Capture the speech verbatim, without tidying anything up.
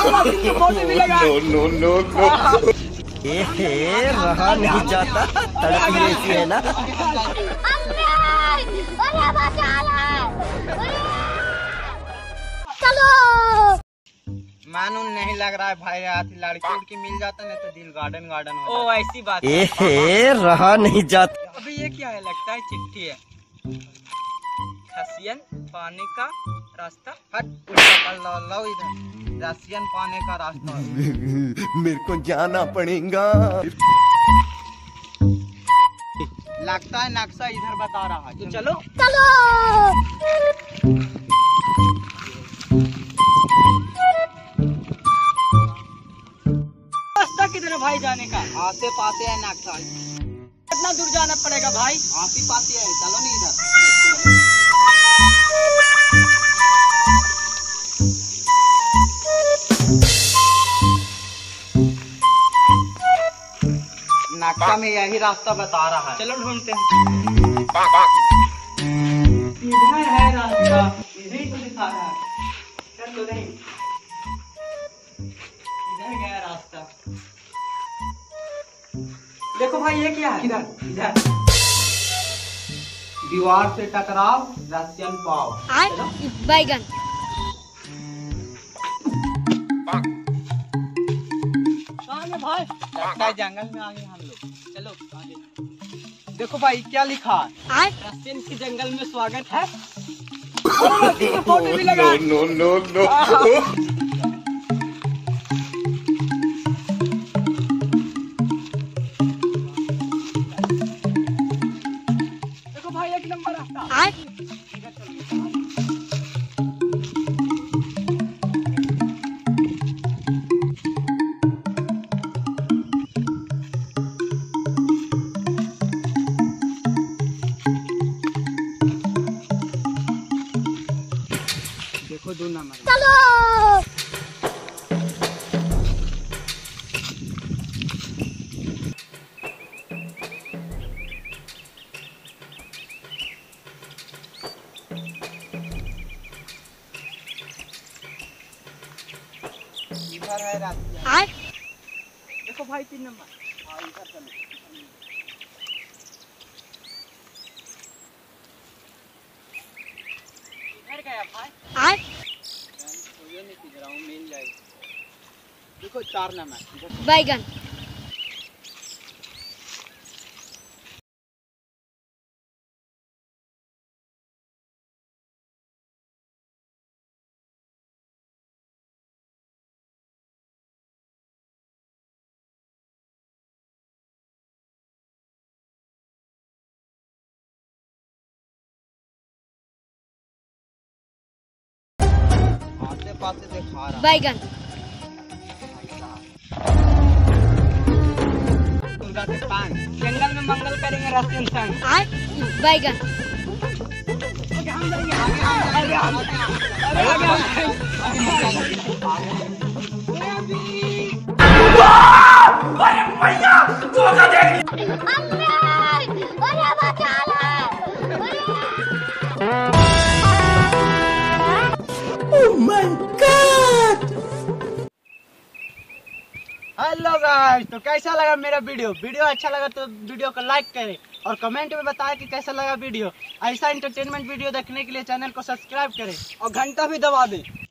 No no no ये रहा नहीं जाता, तड़प ही ऐसी है ना। चलो मालूम नहीं लग रहा है भाई, आती लड़की उड़की मिल जाता नहीं तो दिल गार्डन गार्डन हो। ओ ऐसी बात है। ये रहा नहीं जाता। अभी ये क्या है, लगता है चिट्ठी है। रसियन पाने का रास्ता, हट उल्टा कर लो, लो इधर रसियन पाने का रास्ता। मेरे को जाना पड़ेगा। लगता है नक्शा इधर बता रहा है, तो चलो चलो रास्ता किधर है भाई जाने का? आसे पासे है नक्शा। कितना दूर जाना पड़ेगा भाई? आसे पासे है, चलो नहीं इधर। नक्शा में यही रास्ता बता रहा है, चलो ढूंढते हैं। इधर है रास्ता, इधर ही तो दिखा रहा है। चलो नहीं, इधर गया रास्ता। देखो भाई ये क्या है? किधर? इधर दीवार से टकराव रसियन पाव। बैगन भाई लगता है जंगल में आ गए हम लोग, चलो आगे। देखो भाई क्या लिखा है? रसियन के जंगल में स्वागत है। फोटो भी लगा। नो नो नो देखो भाई एक नंबर रास्ता। देखो दो नंबर। चलो इधर है रास्ता। देखो भाई तीन नंबर। हाँ इधर चलो। इधर गया भाई। ये नहीं दिख रहा हूँ, मिल जाएगा। देखो चार नंबर बैगन आसे पासे दिखा रहा। बैगन जंगल में मंगल करेंगे रसियन संग। बैगन हेलो गाइस, तो कैसा लगा मेरा वीडियो? वीडियो अच्छा लगा तो वीडियो को लाइक करें और कमेंट में बताएं कि कैसा लगा वीडियो। ऐसा एंटरटेनमेंट वीडियो देखने के लिए चैनल को सब्सक्राइब करें और घंटा भी दबा दें।